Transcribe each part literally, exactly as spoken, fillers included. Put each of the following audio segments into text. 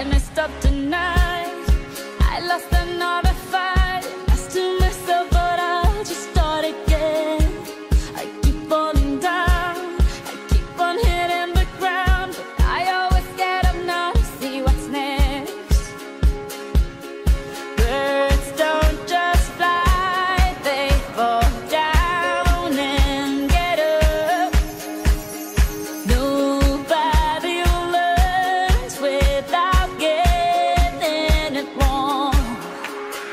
I messed up tonight. I lost another fight. I still myself, but I'll just start again. I keep falling down, I keep on hitting the ground, but I always get up now to see what's next. Birds don't just fly, they fall down and get up. Nobody learns without getting it wrong.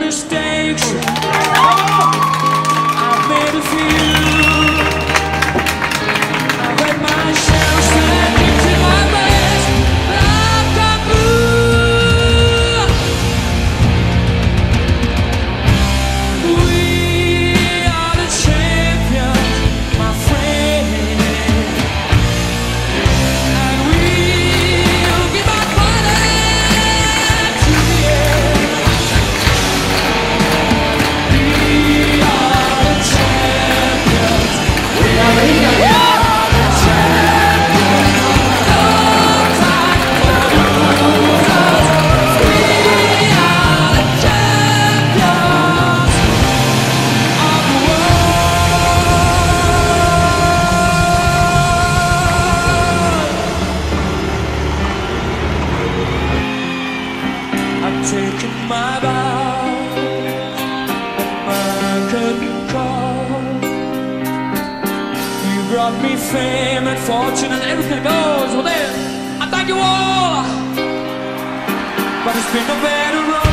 mistakes. I've made a few. I've read myself stand into my best. I've got blue. We are the champions, my friend. And we'll give our fighting to the end. We are the champions. We are the champions. No time for losers. We are the champions of the world. I've taken my bow, my curtain call. You brought me fame and fortune and everything goes. Well then, I thank you all. But it's been a better road.